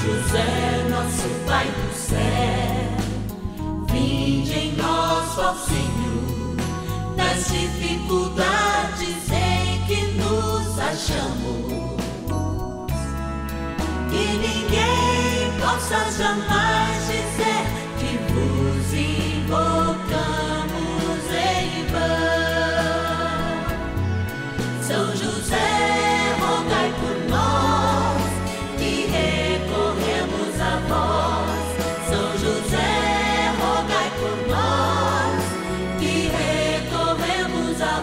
José, nosso Pai do céu, vinde em nós, ó Senhor, nas dificuldades em que nos achamos, que ninguém possa jamais dizer que vos invocamos em vão. São José, rogai por nós, que recorremos a vós. São José, rogai por nós, que recorremos a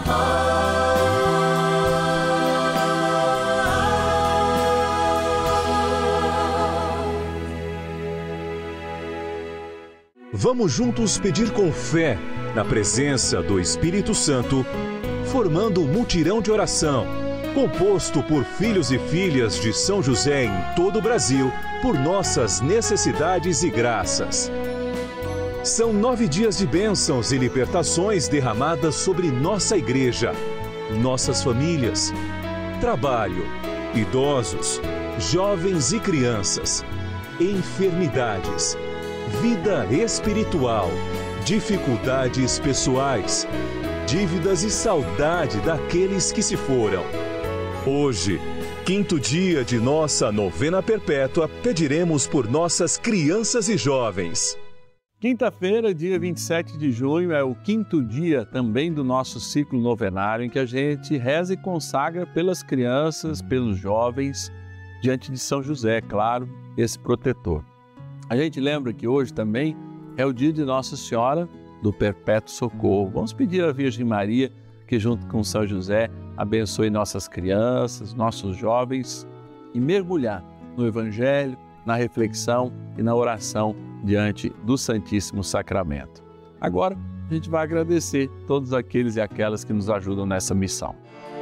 vós. Vamos juntos pedir com fé, na presença do Espírito Santo, formando um mutirão de oração, composto por filhos e filhas de São José em todo o Brasil, por nossas necessidades e graças. São 9 dias de bênçãos e libertações derramadas sobre nossa igreja, nossas famílias, trabalho, idosos, jovens e crianças, enfermidades, vida espiritual, dificuldades pessoais, dívidas e saudade daqueles que se foram. Hoje, 5º dia de nossa novena perpétua, pediremos por nossas crianças e jovens. Quinta-feira, dia 27 de junho, é o 5º dia também do nosso ciclo novenário, em que a gente reza e consagra pelas crianças, pelos jovens, diante de São José, claro, esse protetor. A gente lembra que hoje também é o dia de Nossa Senhora do Perpétuo Socorro. Vamos pedir à Virgem Maria que, junto com São José, abençoe nossas crianças, nossos jovens e mergulhar no Evangelho, na reflexão e na oração diante do Santíssimo Sacramento. Agora, a gente vai agradecer todos aqueles e aquelas que nos ajudam nessa missão.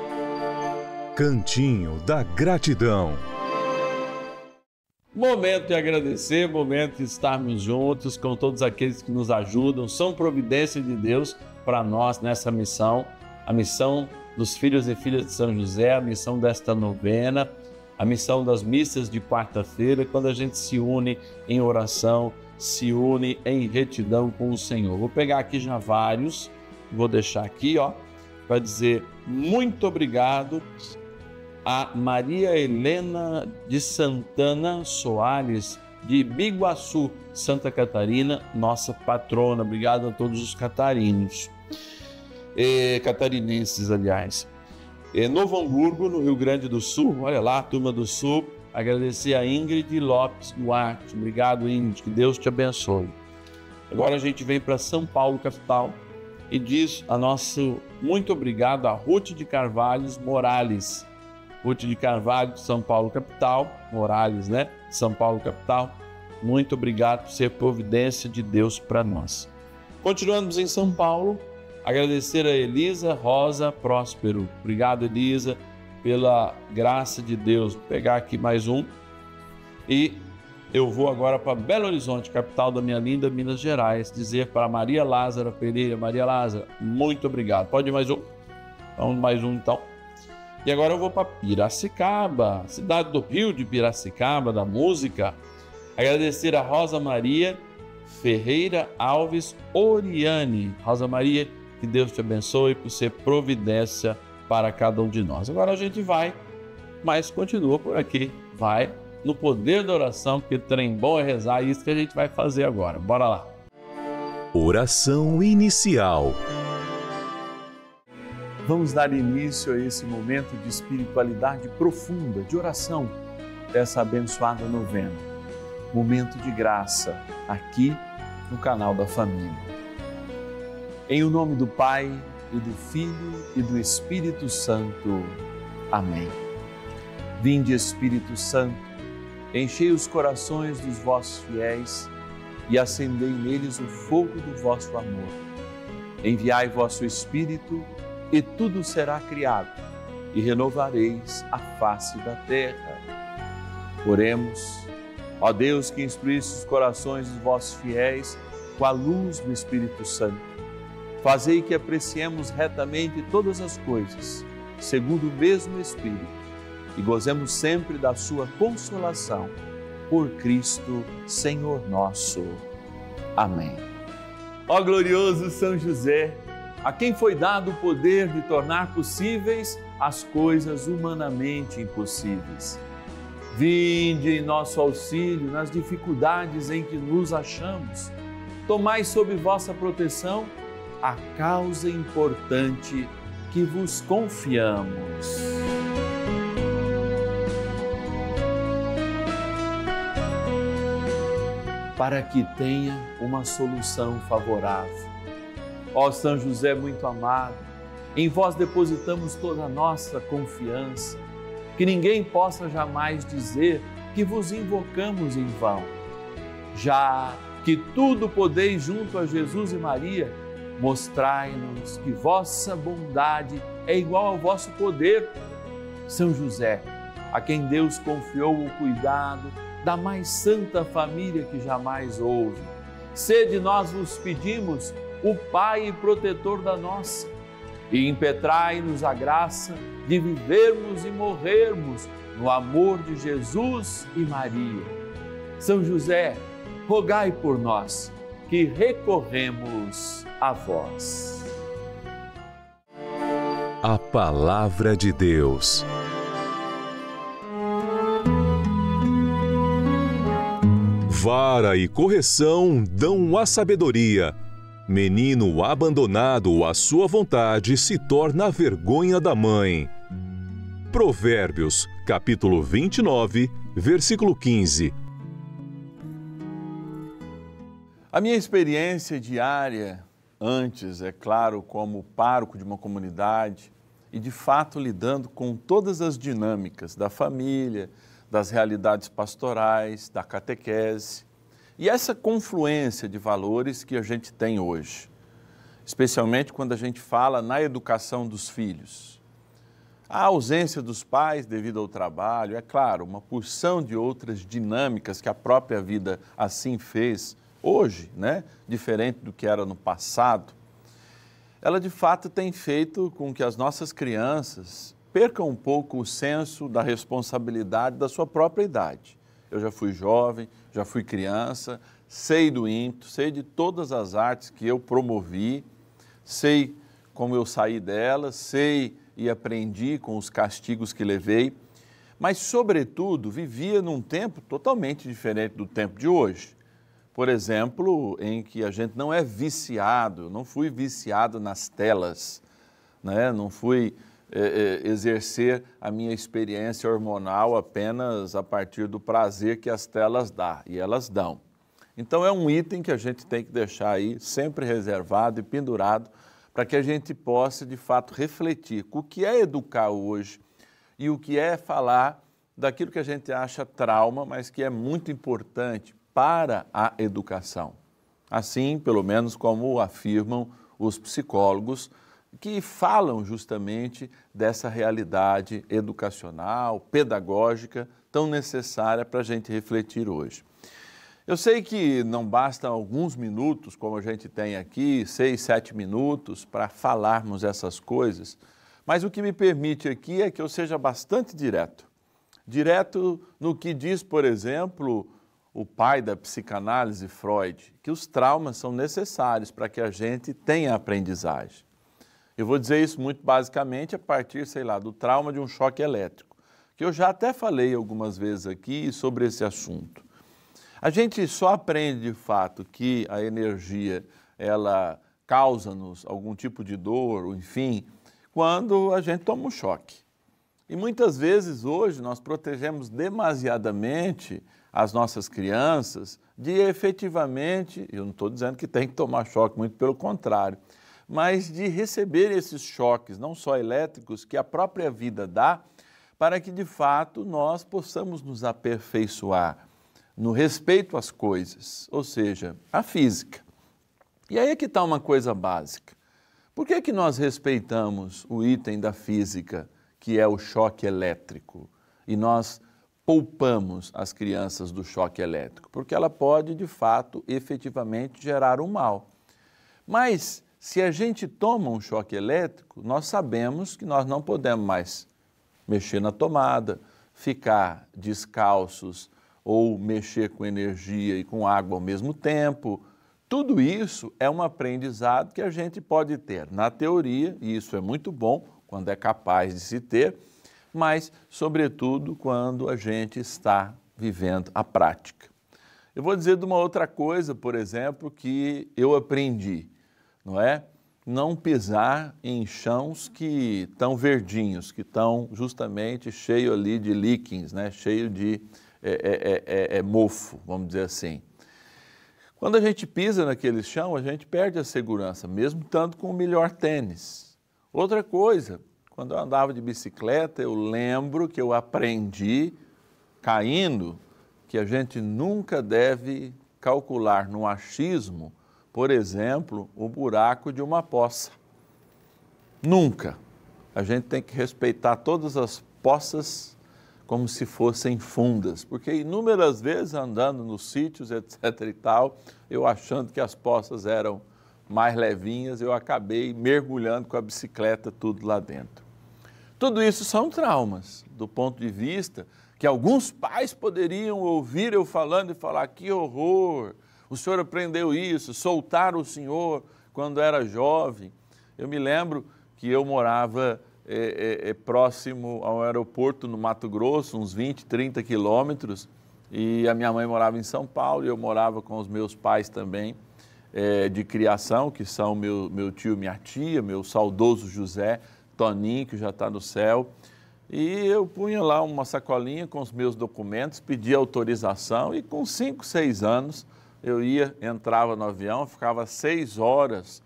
Cantinho da Gratidão. Momento de agradecer, momento de estarmos juntos com todos aqueles que nos ajudam, são providência de Deus para nós nessa missão, a missão dos filhos e filhas de São José, a missão desta novena, a missão das missas de quarta-feira, quando a gente se une em oração, se une em retidão com o Senhor. Vou pegar aqui já vários, vou deixar aqui, para dizer muito obrigado a Maria Helena de Santana Soares, de Biguaçu, Santa Catarina, nossa patrona. Obrigado a todos os catarinenses, aliás. Novo Hamburgo, no Rio Grande do Sul, olha lá, turma do Sul. Agradecer a Ingrid Lopes Duarte. Obrigado, Ingrid, que Deus te abençoe. Agora a gente vem para São Paulo, capital, e diz a nosso muito obrigado a Ruth de Carvalho Morales. Ruth de Carvalho, São Paulo, capital, Morales, né? São Paulo, capital. Muito obrigado por ser providência de Deus para nós. Continuamos em São Paulo, agradecer a Elisa Rosa Próspero. Obrigado, Elisa, pela graça de Deus. Vou pegar aqui mais um. E eu vou agora para Belo Horizonte, capital da minha linda Minas Gerais, dizer para Maria Lázara Pereira. Maria Lázara, muito obrigado. Pode ir mais um? Vamos mais um, então. E agora eu vou para Piracicaba, cidade do Rio de Piracicaba, da música. Agradecer a Rosa Maria Ferreira Alves Oriane. Rosa Maria, que Deus te abençoe por ser providência para cada um de nós. Agora a gente vai, mas continua por aqui. Vai no poder da oração, porque trem bom é rezar, é isso que a gente vai fazer agora. Bora lá. Oração inicial. Vamos dar início a esse momento de espiritualidade profunda, de oração, dessa abençoada novena. Momento de graça, aqui no canal da Família. Em o nome do Pai, e do Filho, e do Espírito Santo. Amém. Vinde, Espírito Santo, enchei os corações dos vossos fiéis e acendei neles o fogo do vosso amor. Enviai vosso Espírito, e tudo será criado, e renovareis a face da terra. Oremos. Ó Deus, que instruísse os corações dos vossos fiéis com a luz do Espírito Santo, fazei que apreciemos retamente todas as coisas, segundo o mesmo Espírito, e gozemos sempre da sua consolação. por Cristo, Senhor nosso. Amém. Ó glorioso São José, a quem foi dado o poder de tornar possíveis as coisas humanamente impossíveis. Vinde em nosso auxílio nas dificuldades em que nos achamos. Tomai sob vossa proteção a causa importante que vos confiamos. Para que tenha uma solução favorável. Ó São José muito amado, em vós depositamos toda a nossa confiança, que ninguém possa jamais dizer que vos invocamos em vão. Já que tudo podeis junto a Jesus e Maria, mostrai-nos que vossa bondade é igual ao vosso poder. São José, a quem Deus confiou o cuidado da mais santa família que jamais houve, sede, nós vos pedimos, o Pai e protetor da nossa, e impetrai-nos a graça de vivermos e morrermos no amor de Jesus e Maria. São José, rogai por nós, que recorremos a vós. A Palavra de Deus. Vara e correção dão a sabedoria. Menino abandonado à sua vontade se torna a vergonha da mãe. Provérbios, capítulo 29, versículo 15. A minha experiência diária, antes, é claro, como pároco de uma comunidade e, de fato, lidando com todas as dinâmicas da família, das realidades pastorais, da catequese e essa confluência de valores que a gente tem hoje, especialmente quando a gente fala na educação dos filhos. A ausência dos pais devido ao trabalho, é claro, uma porção de outras dinâmicas que a própria vida assim fez hoje, né? Diferente do que era no passado, ela de fato tem feito com que as nossas crianças percam um pouco o senso da responsabilidade da sua própria idade. Eu já fui jovem, já fui criança, sei do ímpeto, sei de todas as artes que eu promovi, sei como eu saí delas, sei e aprendi com os castigos que levei, mas, sobretudo, vivia num tempo totalmente diferente do tempo de hoje. Por exemplo, em que a gente não é viciado, eu não fui viciado nas telas, né? Não fui exercer a minha experiência hormonal apenas a partir do prazer que as telas dão, e elas dão. Então é um item que a gente tem que deixar aí sempre reservado e pendurado para que a gente possa de fato refletir com o que é educar hoje e o que é falar daquilo que a gente acha trauma, mas que é muito importante para a educação. Assim, pelo menos como afirmam os psicólogos, que falam justamente dessa realidade educacional, pedagógica, tão necessária para a gente refletir hoje. Eu sei que não bastam alguns minutos, como a gente tem aqui, 6, 7 minutos, para falarmos essas coisas, mas o que me permite aqui é que eu seja bastante direto. Direto no que diz, por exemplo, o pai da psicanálise, Freud, que os traumas são necessários para que a gente tenha aprendizagem. Eu vou dizer isso muito basicamente a partir, sei lá, do trauma de um choque elétrico, que eu já até falei algumas vezes aqui sobre esse assunto. A gente só aprende de fato que a energia, ela causa-nos algum tipo de dor, enfim, quando a gente toma um choque. E muitas vezes hoje nós protegemos demasiadamente as nossas crianças de efetivamente, eu não estou dizendo que tem que tomar choque, muito pelo contrário, mas de receber esses choques, não só elétricos, que a própria vida dá, para que de fato nós possamos nos aperfeiçoar no respeito às coisas, ou seja, a física. E aí é que está uma coisa básica. Por que que nós respeitamos o item da física, que é o choque elétrico, e nós poupamos as crianças do choque elétrico? Porque ela pode, de fato, efetivamente gerar um mal. Mas se a gente toma um choque elétrico, nós sabemos que nós não podemos mais mexer na tomada, ficar descalços ou mexer com energia e com água ao mesmo tempo. Tudo isso é um aprendizado que a gente pode ter na teoria, e isso é muito bom quando é capaz de se ter, mas, sobretudo, quando a gente está vivendo a prática. Eu vou dizer de uma outra coisa, por exemplo, que eu aprendi, não é? Não pisar em chãos que estão verdinhos, que estão justamente cheios ali de líquens, né? Cheio de mofo, vamos dizer assim. Quando a gente pisa naquele chão, a gente perde a segurança, mesmo tanto com o melhor tênis. Outra coisa, quando eu andava de bicicleta, eu lembro que eu aprendi, caindo, que a gente nunca deve calcular no achismo, por exemplo, o buraco de uma poça. Nunca. A gente tem que respeitar todas as poças como se fossem fundas, porque inúmeras vezes andando nos sítios, etc. e tal, eu achando que as poças eram mais levinhas, eu acabei mergulhando com a bicicleta tudo lá dentro. Tudo isso são traumas, do ponto de vista que alguns pais poderiam ouvir eu falando e falar: que horror, o senhor aprendeu isso, soltar o senhor quando era jovem. Eu me lembro que eu morava próximo ao aeroporto no Mato Grosso, uns 20, 30 quilômetros, e a minha mãe morava em São Paulo e eu morava com os meus pais também de criação, que são meu tio e minha tia, meu saudoso José, Toninho, que já está no céu, e eu punha lá uma sacolinha com os meus documentos, pedia autorização e com 5, 6 anos eu entrava no avião, ficava 6 horas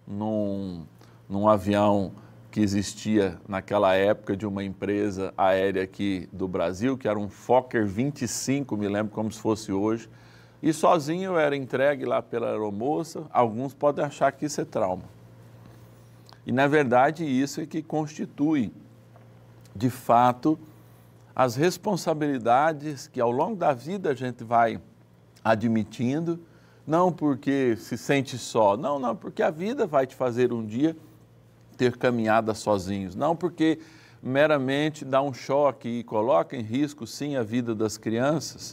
num avião que existia naquela época de uma empresa aérea aqui do Brasil, que era um Fokker 25, me lembro como se fosse hoje, e sozinho eu era entregue lá pela aeromoça. Alguns podem achar que isso é trauma. E, na verdade, isso é que constitui, de fato, as responsabilidades que ao longo da vida a gente vai admitindo, não porque se sente só, não, porque a vida vai te fazer um dia ter caminhadas sozinhos, não porque meramente dá um choque e coloca em risco, sim, a vida das crianças,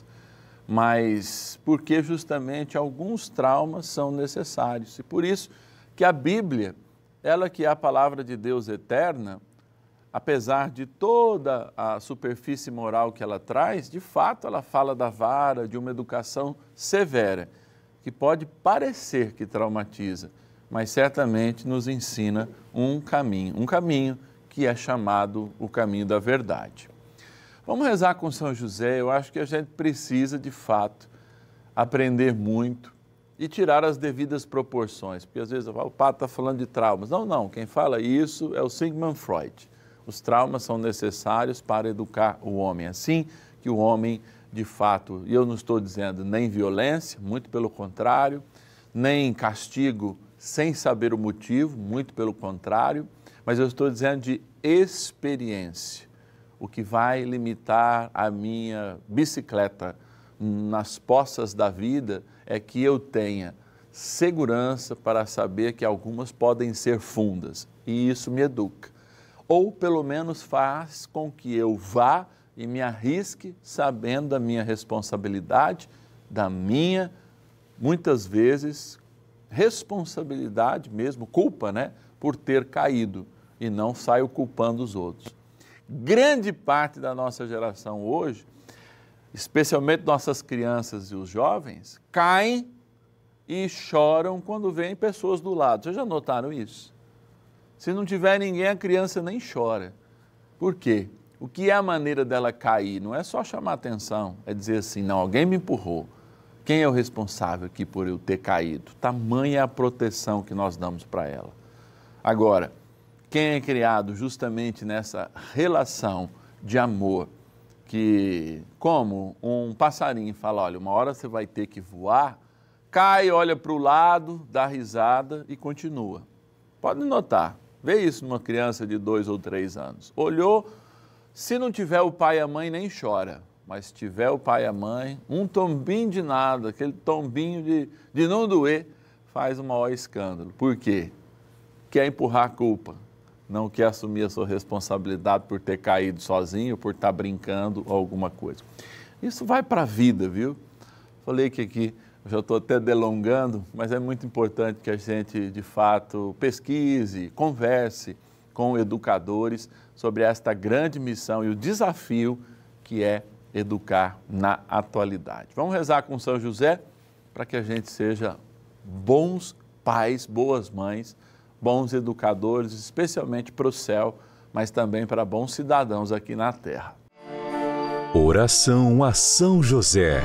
mas porque justamente alguns traumas são necessários. E por isso que a Bíblia, ela que é a palavra de Deus eterna, apesar de toda a superfície moral que ela traz, de fato ela fala da vara, de uma educação severa, que pode parecer que traumatiza, mas certamente nos ensina um caminho que é chamado o caminho da verdade. Vamos rezar com São José. Eu acho que a gente precisa, de fato, aprender muito e tirar as devidas proporções, porque às vezes o padre está falando de traumas. Não, quem fala isso é o Sigmund Freud. Os traumas são necessários para educar o homem, assim que o homem, de fato, e eu não estou dizendo nem violência, muito pelo contrário, nem castigo sem saber o motivo, muito pelo contrário, mas eu estou dizendo de experiência. O que vai limitar a minha bicicleta nas poças da vida é que eu tenha segurança para saber que algumas podem ser fundas, e isso me educa. Ou pelo menos faz com que eu vá e me arrisque sabendo da minha responsabilidade, da minha, muitas vezes, responsabilidade mesmo, culpa, né, por ter caído, e não saio culpando os outros. Grande parte da nossa geração hoje, especialmente nossas crianças e os jovens, caem e choram quando veem pessoas do lado. Vocês já notaram isso? Se não tiver ninguém, a criança nem chora. Por quê? O que é a maneira dela cair? Não é só chamar atenção, é dizer assim: não, alguém me empurrou. Quem é o responsável aqui por eu ter caído? Tamanha é a proteção que nós damos para ela. Agora, quem é criado justamente nessa relação de amor, que como um passarinho fala: olha, uma hora você vai ter que voar, cai, olha para o lado, dá risada e continua. Pode notar, vê isso numa criança de 2 ou 3 anos. Olhou, se não tiver o pai e a mãe, nem chora. Mas se tiver o pai e a mãe, um tombinho de nada, aquele tombinho de não doer, faz o maior escândalo. Por quê? Quer empurrar a culpa, não quer assumir a sua responsabilidade por ter caído sozinho, por estar brincando ou alguma coisa. Isso vai para a vida, viu? Falei que aqui, eu já estou até delongando, mas é muito importante que a gente, de fato, pesquise, converse com educadores sobre esta grande missão e o desafio que é educar na atualidade. Vamos rezar com São José para que a gente seja bons pais, boas mães, bons educadores, especialmente para o céu, mas também para bons cidadãos aqui na terra. Oração a São José.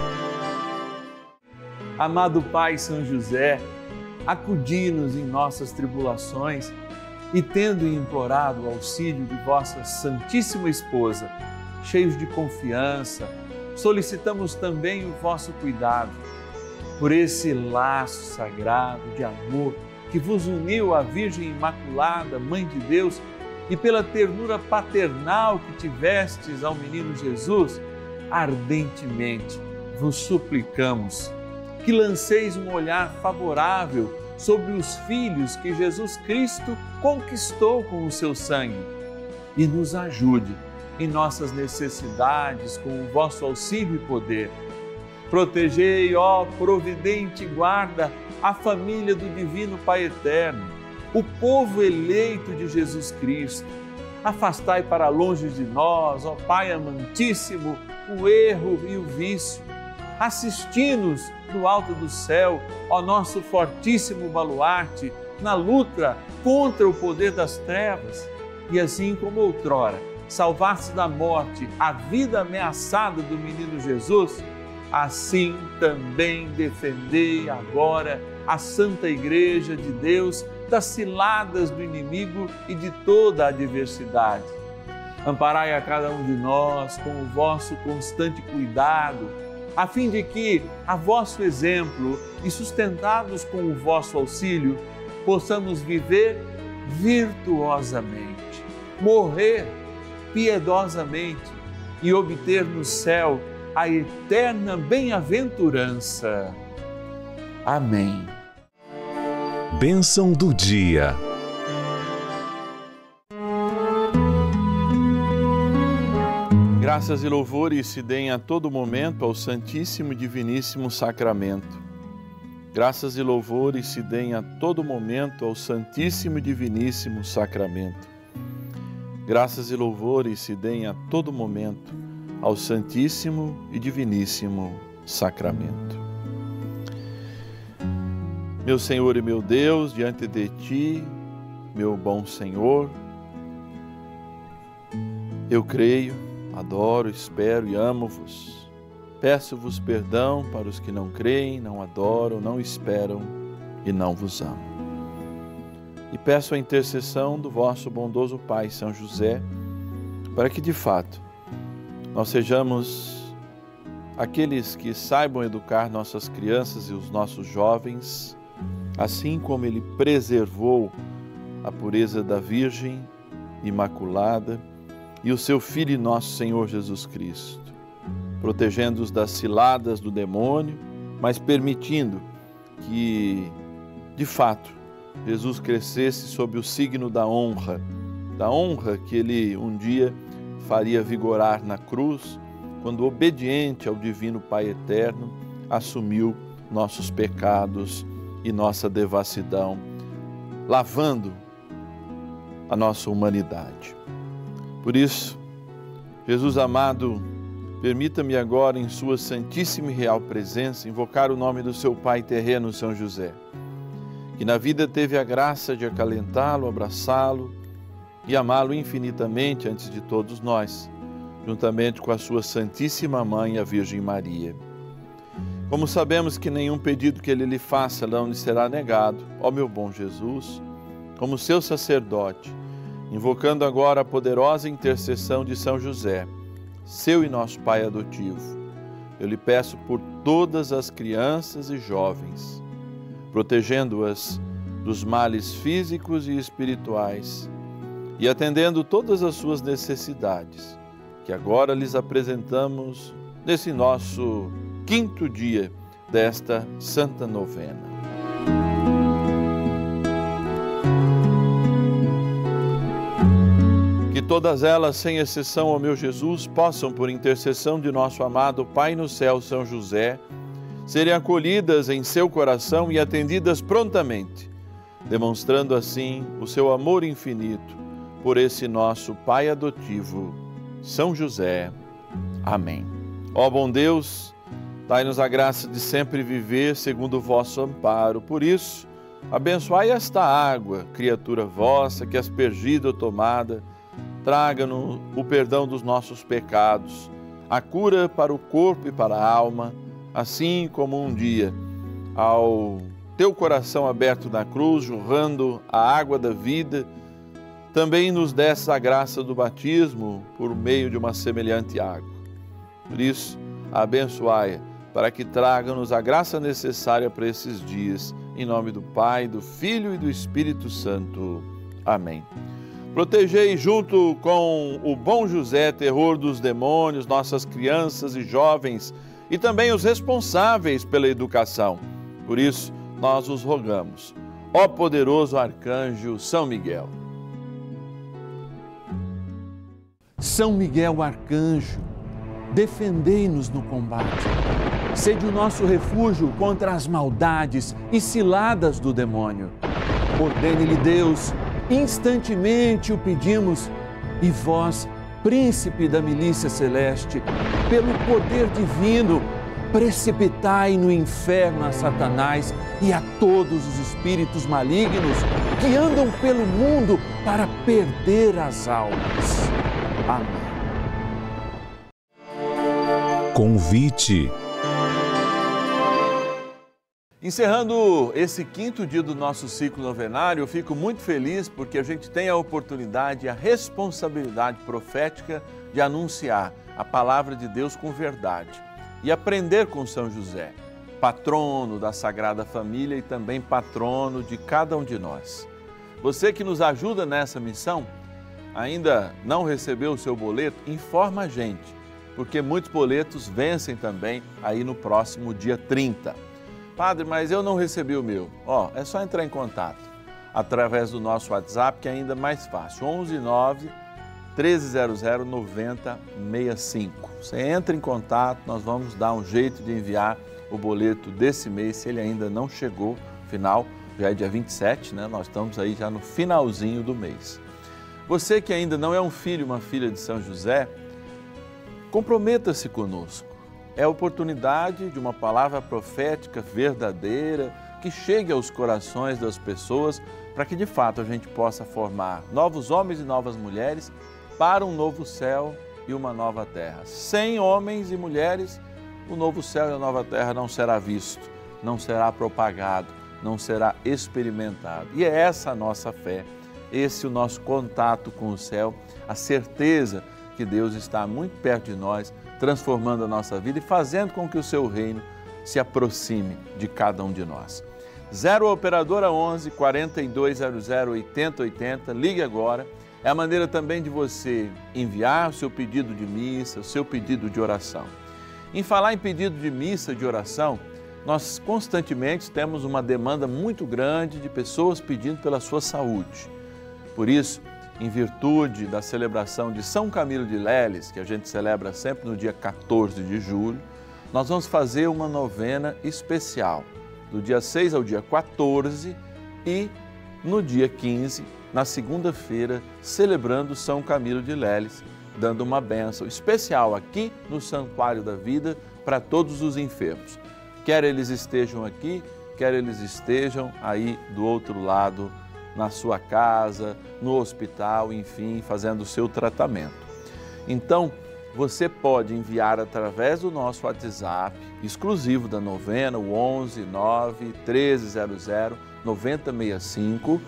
Amado Pai São José, acudi-nos em nossas tribulações e, tendo implorado o auxílio de vossa Santíssima Esposa, cheios de confiança, solicitamos também o vosso cuidado. Por esse laço sagrado de amor que vos uniu à Virgem Imaculada, Mãe de Deus, e pela ternura paternal que tivestes ao menino Jesus, ardentemente vos suplicamos que lanceis um olhar favorável sobre os filhos que Jesus Cristo conquistou com o seu sangue e nos ajude em nossas necessidades com o vosso auxílio e poder. Protegei, ó providente guarda, a família do Divino Pai Eterno, o povo eleito de Jesus Cristo. Afastai para longe de nós, ó Pai amantíssimo, o erro e o vício. Assisti-nos do alto do céu, ó nosso fortíssimo baluarte, na luta contra o poder das trevas. E assim como outrora salvaste da morte a vida ameaçada do menino Jesus, assim também defendei agora a Santa Igreja de Deus das ciladas do inimigo e de toda a adversidade. Amparai a cada um de nós com o vosso constante cuidado, a fim de que, a vosso exemplo e sustentados com o vosso auxílio, possamos viver virtuosamente, morrer piedosamente e obter no céu a eterna bem-aventurança. Amém. Bênção do dia. Graças e louvores se deem a todo momento ao Santíssimo e Diviníssimo Sacramento. Graças e louvores se deem a todo momento ao Santíssimo e Diviníssimo Sacramento. Graças e louvores se deem a todo momento ao Santíssimo e Diviníssimo Sacramento. Meu Senhor e meu Deus, diante de Ti, meu bom Senhor, eu creio, adoro, espero e amo-vos. Peço-vos perdão para os que não creem, não adoram, não esperam e não vos amam. E peço a intercessão do vosso bondoso Pai, São José, para que, de fato, nós sejamos aqueles que saibam educar nossas crianças e os nossos jovens, assim como Ele preservou a pureza da Virgem Imaculada e o seu Filho e nosso Senhor Jesus Cristo, protegendo-os das ciladas do demônio, mas permitindo que, de fato, Jesus crescesse sob o signo da honra que Ele um dia faria vigorar na cruz, quando obediente ao Divino Pai Eterno, assumiu nossos pecados e nossa devassidão, lavando a nossa humanidade. Por isso, Jesus amado, permita-me agora, em sua santíssima e real presença, invocar o nome do seu Pai terreno, São José, que na vida teve a graça de acalentá-lo, abraçá-lo e amá-lo infinitamente antes de todos nós, juntamente com a sua Santíssima Mãe, a Virgem Maria. Como sabemos que nenhum pedido que Ele lhe faça não lhe será negado, ó meu bom Jesus, como seu sacerdote, invocando agora a poderosa intercessão de São José, seu e nosso Pai adotivo, eu lhe peço por todas as crianças e jovens, protegendo-as dos males físicos e espirituais e atendendo todas as suas necessidades, que agora lhes apresentamos nesse nosso 5º dia desta Santa Novena. Que todas elas, sem exceção, ó meu Jesus, possam, por intercessão de nosso amado Pai no céu, São José, serem acolhidas em seu coração e atendidas prontamente, demonstrando assim o seu amor infinito por esse nosso Pai adotivo, São José. Amém. Ó bom Deus, dai-nos a graça de sempre viver segundo o vosso amparo. Por isso, abençoai esta água, criatura vossa, que aspergida ou tomada, traga-nos o perdão dos nossos pecados, a cura para o corpo e para a alma, assim como um dia, ao teu coração aberto na cruz, jorrando a água da vida, também nos desse a graça do batismo por meio de uma semelhante água. Por isso, abençoai-a, para que traga-nos a graça necessária para esses dias. Em nome do Pai, do Filho e do Espírito Santo. Amém. Protegei junto com o bom José, terror dos demônios, nossas crianças e jovens e também os responsáveis pela educação. Por isso, nós os rogamos. Ó poderoso arcanjo São Miguel. São Miguel arcanjo, defendei-nos no combate. Sede o nosso refúgio contra as maldades e ciladas do demônio. Ordene-lhe Deus, instantemente o pedimos, e vós, príncipe da milícia celeste, pelo poder divino, precipitai no inferno a Satanás e a todos os espíritos malignos que andam pelo mundo para perder as almas. Amém. Convite. Encerrando esse 5º dia do nosso ciclo novenário, eu fico muito feliz porque a gente tem a oportunidade e a responsabilidade profética de anunciar a palavra de Deus com verdade e aprender com São José, patrono da Sagrada Família e também patrono de cada um de nós. Você que nos ajuda nessa missão, ainda não recebeu o seu boleto, informa a gente, porque muitos boletos vencem também aí no próximo dia 30. Padre, mas eu não recebi o meu. É só entrar em contato através do nosso WhatsApp, que é ainda mais fácil. 11 9 1300 9065. Você entra em contato, nós vamos dar um jeito de enviar o boleto desse mês, se ele ainda não chegou. Final, já é dia 27, né? Nós estamos aí já no finalzinho do mês. Você que ainda não é um filho, uma filha de São José, comprometa-se conosco. É a oportunidade de uma palavra profética verdadeira que chegue aos corações das pessoas para que de fato a gente possa formar novos homens e novas mulheres para um novo céu e uma nova terra. Sem homens e mulheres, o novo céu e a nova terra não será visto, não será propagado, não será experimentado. E é essa a nossa fé, esse o nosso contato com o céu, a certeza que Deus está muito perto de nós, transformando a nossa vida e fazendo com que o seu reino se aproxime de cada um de nós. 0 Operadora 11 4200 8080, ligue agora. É a maneira também de você enviar o seu pedido de missa, o seu pedido de oração. Em falar em pedido de missa, de oração, nós constantemente temos uma demanda muito grande de pessoas pedindo pela sua saúde. Por isso, em virtude da celebração de São Camilo de Leles, que a gente celebra sempre no dia 14 de julho, nós vamos fazer uma novena especial, do dia 6 ao dia 14 e no dia 15, na segunda-feira, celebrando São Camilo de Leles, dando uma bênção especial aqui no Santuário da Vida para todos os enfermos. Quer eles estejam aqui, quer eles estejam aí do outro lado, na sua casa, no hospital, enfim, fazendo o seu tratamento. Então, você pode enviar através do nosso WhatsApp, exclusivo da novena, o 11 9 1300 9065,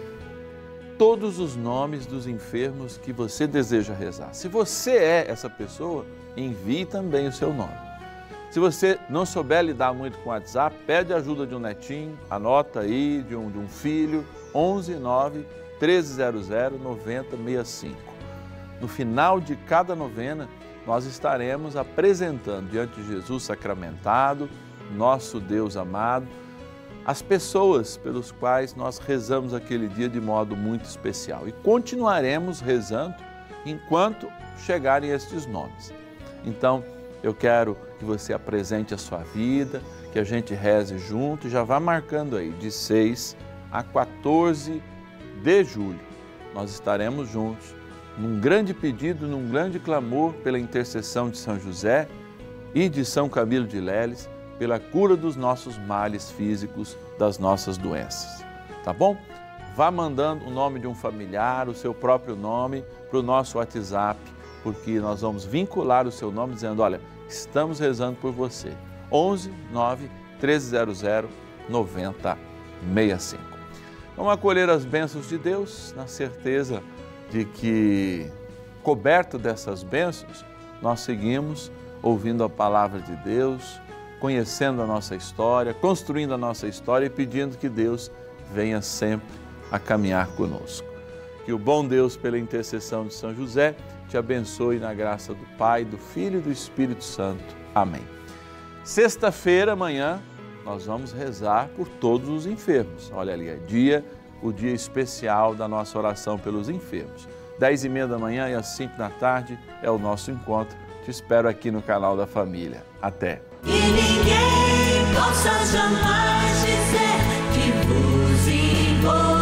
todos os nomes dos enfermos que você deseja rezar. Se você é essa pessoa, envie também o seu nome. Se você não souber lidar muito com o WhatsApp, pede ajuda de um netinho, anota aí, de um filho, 11 9 1300 9065. No final de cada novena, nós estaremos apresentando diante de Jesus sacramentado, nosso Deus amado, as pessoas pelos quais nós rezamos aquele dia de modo muito especial. E continuaremos rezando enquanto chegarem estes nomes. Então, eu quero que você apresente a sua vida, que a gente reze junto e já vá marcando aí, de 6 a 14 de julho. Nós estaremos juntos num grande pedido, num grande clamor pela intercessão de São José e de São Camilo de Leles, pela cura dos nossos males físicos, das nossas doenças. Tá bom? Vá mandando o nome de um familiar, o seu próprio nome, para o nosso WhatsApp, porque nós vamos vincular o seu nome dizendo, olha, estamos rezando por você. 11 9 1300 9065. Vamos acolher as bênçãos de Deus, na certeza de que, coberto dessas bênçãos, nós seguimos ouvindo a palavra de Deus, conhecendo a nossa história, construindo a nossa história e pedindo que Deus venha sempre a caminhar conosco. Que o bom Deus, pela intercessão de São José, te abençoe na graça do Pai, do Filho e do Espírito Santo. Amém. Sexta-feira, amanhã, nós vamos rezar por todos os enfermos. Olha ali, o dia especial da nossa oração pelos enfermos. 10h30 da manhã e às 5 da tarde é o nosso encontro. Te espero aqui no canal da Família. Até! E ninguém possa jamais dizer que vos invoco.